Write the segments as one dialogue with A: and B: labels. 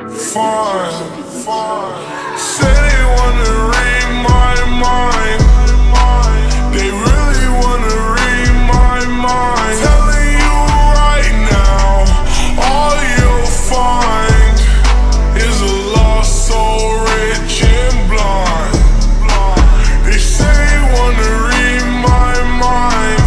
A: fine. Say they wanna read my mind. They really wanna read my mind. Telling you right now, all you'll find is a lost soul, rich and blind. They say they wanna read my mind.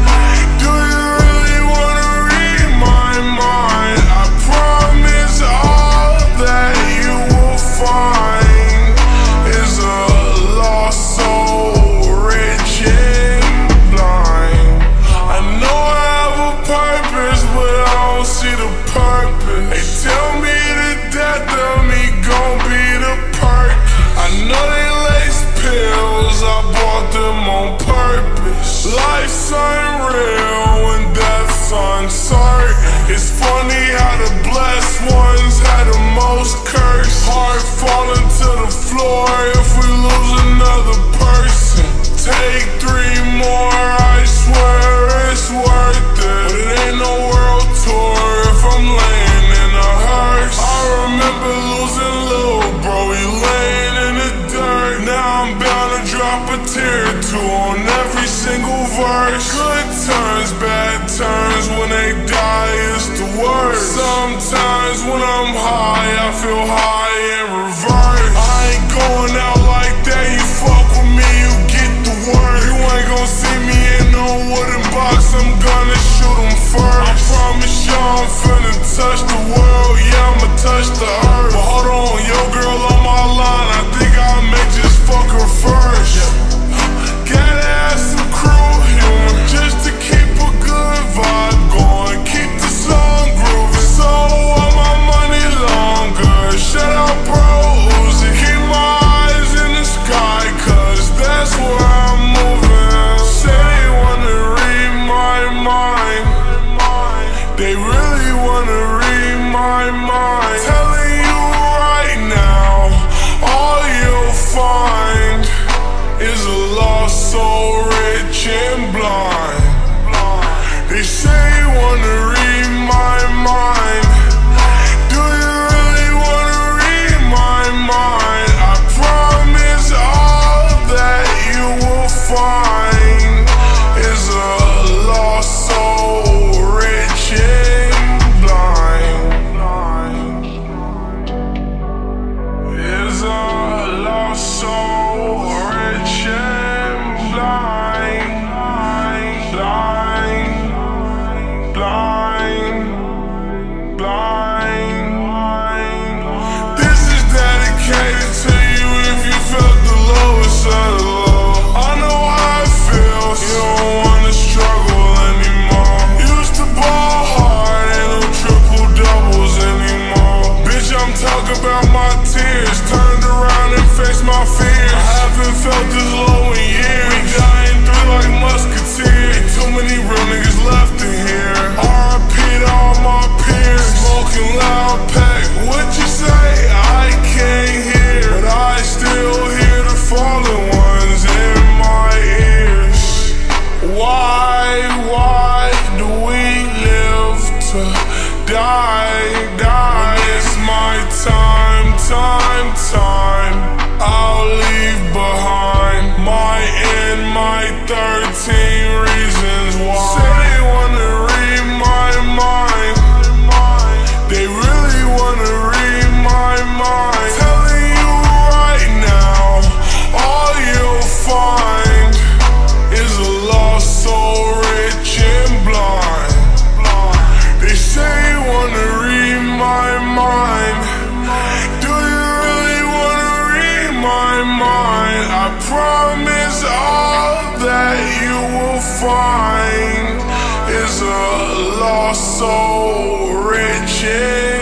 A: Do you really wanna read my mind? I promise all that you will find is a lost soul, rich and blind. I know I have a purpose, but I don't see the purpose. They tell me the death of me gon' be the perk. I know they lace pills, I bought them on purpose. Life's unreal and death's uncertain. It's funny how the blessed ones had the most curse. Heart falling to the floor if we lose another person. Take 3 more, I swear it's worth it. But it ain't no world tour if I'm laying in a hearse. I remember losing little bro, he laying in the dirt. Now I'm bound to drop a tear or two on every single verse. Good turns, bad turns, when they die it's the worst. Sometimes when I'm high, I feel high in reverse. I ain't going out like that, you fuck with me, you get the word. You ain't gon' see me in no wooden box, I'm gonna shoot 'em first. I promise y'all I'm finna touch the world, yeah I'ma touch the earth. But hold on, your girl on my line, I think I may just fuck her first. Gotta have some crew humor, just to keep a good vibe going, keep the song grooving. So all my money longer, shut up bros, and keep my eyes in the sky, cause that's where I'm moving. Say they wanna read my mind. They really wanna read my mind. Telling you right now, all you'll find is a lost soul, rich and blind. They say you wanna read my mind. Do you really wanna read my mind? I promise all that you will find is a lost soul, rich and blind. Is a lost soul, rich and blind. This is dedicated to you if you felt the lowest of the low. I know how it feels, you don't wanna struggle anymore. Used to ball hard, ain't no triple doubles anymore. Bitch, I'm talking about my tears, turned around and faced my fears. I haven't felt this low in years. We dying through like musketeers. Ain't too many real niggas left in here. RIP to all my peers. Smoking loud pack, what you say? I can't hear, but I still hear the fallen ones in my ears. Why do we live to die? When it's my time, I'll leave behind my end, my 13 reasons why. Say they wanna read my mind. They really wanna read my mind. Telling you right now, all you'll find is a lost soul, rich and blind. They say you wanna read my mind. Do you really wanna read my mind? I promise all that you will find is a lost soul, rich and